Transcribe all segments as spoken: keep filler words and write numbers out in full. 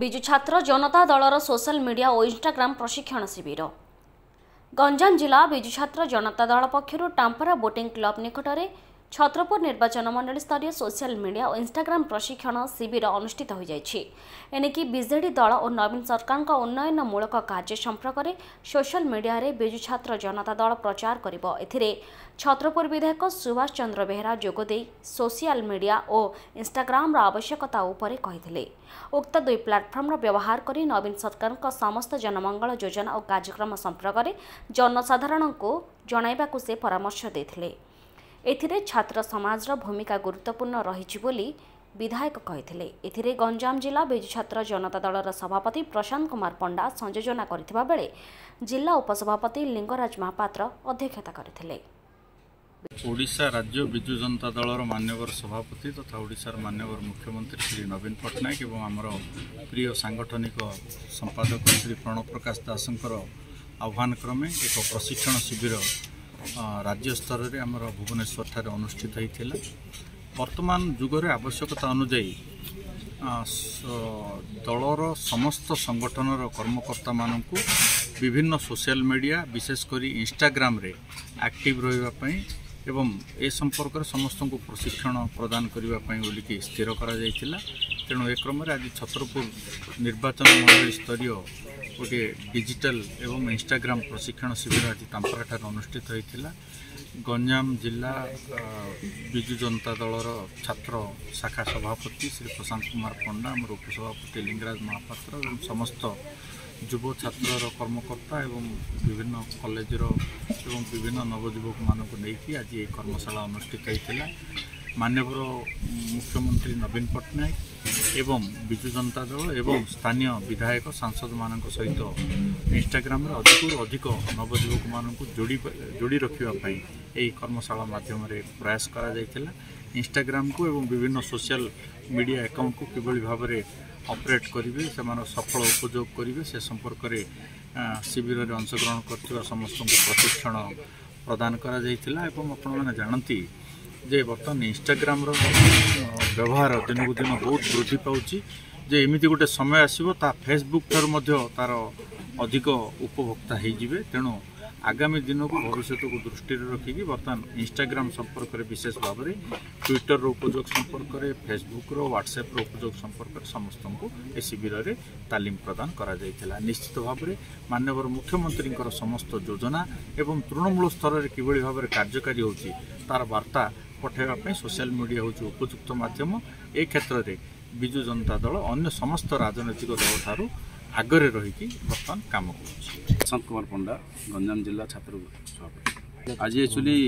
विजु छात्र जनता दलर social media और Instagram प्रशिक्षण शिविर। गंजाम जिला विजु छात्र जनता दल पक्षर टांपरा बोटिंग क्लब निकटने छत्रपुर निर्वाचन मंडल स्तरीय सोशल मीडिया और इंस्टाग्राम प्रशिक्षण शिविर अनुष्ठित हो जाइछि। एनेकी बीजेडी दल और नवीन सरकार का उन्नयनमूलक कार्य संपर्क में सोशल मीडिया रे विजु छात्र जनता दल प्रचार करिबो। एथिरे छत्रपुर विधायक सुभाष चंद्र बेहरा जोगदे सोशल मीडिया और इंस्टाग्राम आवश्यकता उपरे कहिथिले। उक्त दुई प्लाटफर्म व्यवहार करी नवीन सरकार का समस्त जनमंगल योजना और कार्यक्रम संपर्क में जनसाधारण को जणाइबाकु से परामर्श देथिले। एथिरे छात्र समाज भूमिका गुरुत्वपूर्ण रही बोली विधायक कहिथिले। एथिरे गंजाम जिला विजु छात्र जनता दलर सभापति प्रशांत कुमार पंडा संयोजना करथिबा बेले जिला उपसभापति लिंगराज महापात्र अध्यक्षता करथिले। ओडिशा राज्य विजु जनता दलर मान्यवर सभापति तथा ओडिशार मान्यवर मुख्यमंत्री श्री नवीन पट्टनायक एवं आमर प्रिय सांगठनिक संपादक श्री प्रणव प्रकाश दासंकर आह्वान क्रमे एक प्रशिक्षण शिविर राज्य स्तर में आमर भुवनेश्वर ठारे अनुष्ठित होता। वर्तमान जुगरे आवश्यकता अनुजाई दलर समस्त संगठनर कर्मकर्ता मानकु विभिन्न सोशल मीडिया विशेषकर इंस्टाग्राम रे एक्टिव रही एवं ए संपर्क समस्त को प्रशिक्षण प्रदान करने बोलिकी स्थिर करा जायतिला। तेणु ए क्रम आज छत्रपुर निर्वाचन मंडल स्तरीय गोटे डिजिटल एवं इंस्टाग्राम प्रशिक्षण शिविर आज टांपरा अनुष्ठित होता। गंजाम जिला विजु जनता दलर छात्र शाखा सभापति श्री प्रशांत कुमार पंडा आम उपसभापति लिंगराज महापात्र और समस्त युव छात्र कर्मकर्ता एवं विभिन्न कॉलेजर एवं विभिन्न नवजुवक मानक नहीं आज ये कर्मशाला अनुष्ठित होता। माननीय मुख्यमंत्री नवीन पट्टनायक एवं विजु जनता दल एवं स्थानीय विधायक सांसद मान सहित इंस्टाग्राम अधिक अधिक नवजुवक मानक जोड़ी जोड़ी रखापी यही कर्मशाला माध्यम प्रयास करा जायतिला। इंस्टाग्राम को एवं विभिन्न सोशल मीडिया अकाउंट को किभली भाव में ऑपरेट करेंगे से सफल उपयोग करेंगे से संपर्क में शिविर में अंशग्रहण कर समस्त प्रशिक्षण प्रदान करा जायतिला। एवं आपण मैंने जानती जे बर्तमान इंस्टाग्राम रो व्यवहार दिन को दिन बहुत वृद्धि पाउची जे एमिति गोटे समय आसीबो ता फेसबुक थार मध्य तार अधिक उपभोक्ता हो जिवे। तेणु आगामी दिन को भविष्य को दृष्टि रखिकी बर्तमान इंस्टाग्राम संपर्क में विशेष भाव में ट्विटर रो उपयोग संपर्क में फेसबुक रो व्हाट्सएप रो उपयोग संपर्क में समस्त को ए शिविर में तालीम प्रदान करा जायतिला। निश्चित भाव में माननीय मुख्यमंत्री समस्त योजना एवं तृणमूल स्तर में किभली भाव में कार्यकारी होची तार वार्ता पठाइबा सोशल मीडिया हूँ उपयुक्त माध्यम। ए क्षेत्र में विजु जनता दल अन्य समस्त राजनैतिक दल ठारू आगरे रही बर्तमान काम कर। प्रशांत कुमार पंडा गंजाम जिला छात्र सभापति। आज एक्चुअली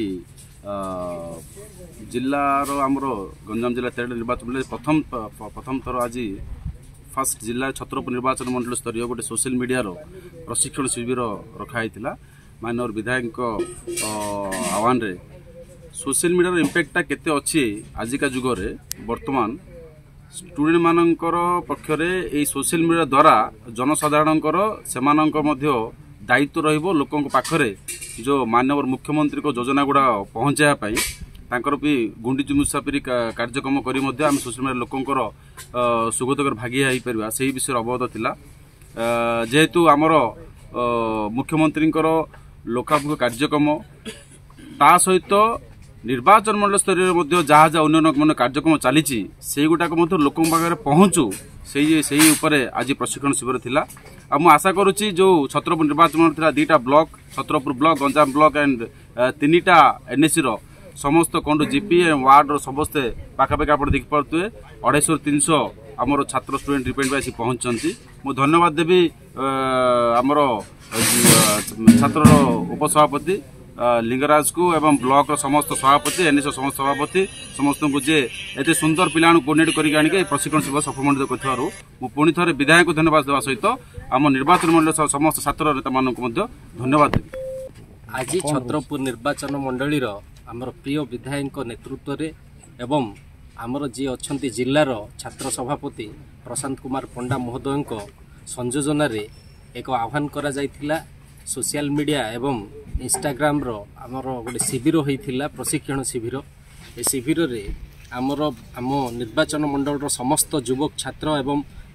जिलार आमर गंजाम जिला तेरह निर्वाचन प्रथम प्रथम थर आज फास्ट जिला छत्रपुर निर्वाचन मंडल स्तरीय गोटे सोशल मीडिया प्रशिक्षण शिविर रखाई माननीय विधायक आह्वान रे सोशल मीडिया इम्पैक्टा केते अच्छी आजिका जुगरे वर्तमान स्टूडेंट मानकर पक्षरे ए सोशल मीडिया द्वारा जनसाधारणकर सेमानंकर मध्य दायित्व रहिबो लोकन पाखरे जो माननीय मुख्यमंत्री को योजना गुड़ा पहुंचाया पाई तांकर भी गुंडीची मुसाफिरी कार्यक्रम करी मध्य आम सोशल मीडिया लोकंकर सुगतकर भागी होई परबा सेही विषय अवगत थिला। जेहेतु आमर मुख्यमंत्रीकर लोकाभिमुख कार्यक्रम ता सहित निर्वाचन मंडल स्तर में जहाँ जहाँ उन्नयन कार्यक्रम चली से गुटाक लोक पाखे पहुँचू से से आज प्रशिक्षण शिविर थिला। आ मु आशा करुच्ची जो छत्रपुर निर्वाचन मंडल थिला दीटा block Chhatrapur block Ganjam block and तीनटा एनएसी रो समस्त कंडू जीपी एंड वार्ड रो समस्ते पाखापाखि आप देखी पारे अढ़ाई तीन सौ आमर छात्र स्टूडेंट रिपेंट आसी पहुंचती। मु धन्यवाद देवी आमर छात्र उपसभापति लिंगराज को एवं ब्लॉक समस्त सभापति एनएसओ समस्त सभापति समस्त को जे एते सुंदर पिला कोर्डिनेट करके प्रशिक्षण शिविर सफलमंडित कर पुणी थे विधायक को धन्यवाद देवा सहित आम निर्वाचन मंडल समस्त छात्र नेता मान धन्यवाद देवी। आज छत्रपुर निर्वाचन मंडल आमर प्रिय विधायक नेतृत्व रे एवं आमर जी अच्छा जिलार छात्र सभापति प्रशांत कुमार पंडा महोदय संयोजन एक आह्वान करा जायतिला। सोशल मीडिया एवं इंस्टाग्राम रो आमर गोटे शिविर होता प्रशिक्षण शिविर। ए शिविर रे आमर आम निर्वाचन मंडल समस्त युवक छात्र एवं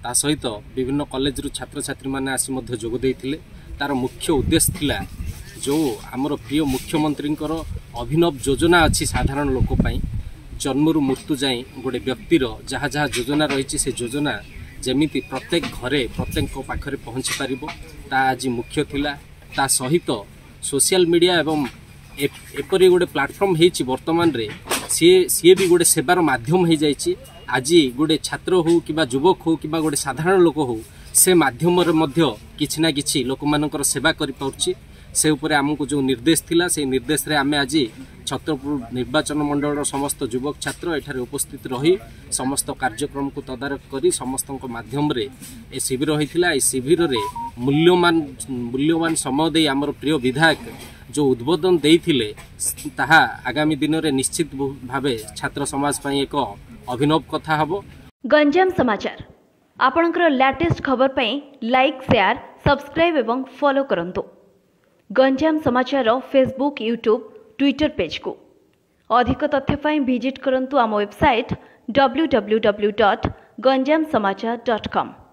ता सहित विभिन्न कॉलेज रु छात्र छात्री माने आसी मध्य जोग देइथिले। तार मुख्य उद्देश्य थिला जो आमर प्रिय मुख्यमंत्री अभिनव योजना अच्छी साधारण लोक जन्मरू मृत्यु जाए गोटे व्यक्तिर जहाँ जहाँ योजना रही से योजना जमीती प्रत्येक घरे प्रत्येक पाखरे पहुँची पार ता आज मुख्य थिला। ता सहित सोशल मीडिया एवं एपरी गोटे प्लाटफर्म होती वर्तमान रे सी सी भी गोटे सेवार माध्यम हो जाइए। आज गोटे छात्र हो कि युवक हो कि गोटे साधारण लोक हो से माध्यम किसी ना कि लोक मानकर सेवा कर पार्ची से उपरे आमको जो निर्देश थिला से निर्देश रे आमे आज छत्रपुर निर्वाचन मंडल समस्त युवक छात्र एठारे उपस्थित रही समस्त कार्यक्रम को तदारख करी समस्त माध्यम रे ए शिविर होइथिला। ए शिविर रे मूल्यवान मूल्यवान समय दे आमर प्रिय विधायक जो उद्बोधन देइथिले ताहा आगामी दिन रे निश्चित भावे छात्र समाज पई एक अभिनव कथा हबो। गंजाम समाचार आपनकर लेटेस्ट खबर पई लाइक शेयर सब्सक्राइब एवं फॉलो करंतु। गंजाम समाचार फेसबुक यूट्यूब ट्विटर पेज को अधिक तथ्य पाई विजिट करंतु आम website W W W dot Ganjam Samachar dot com.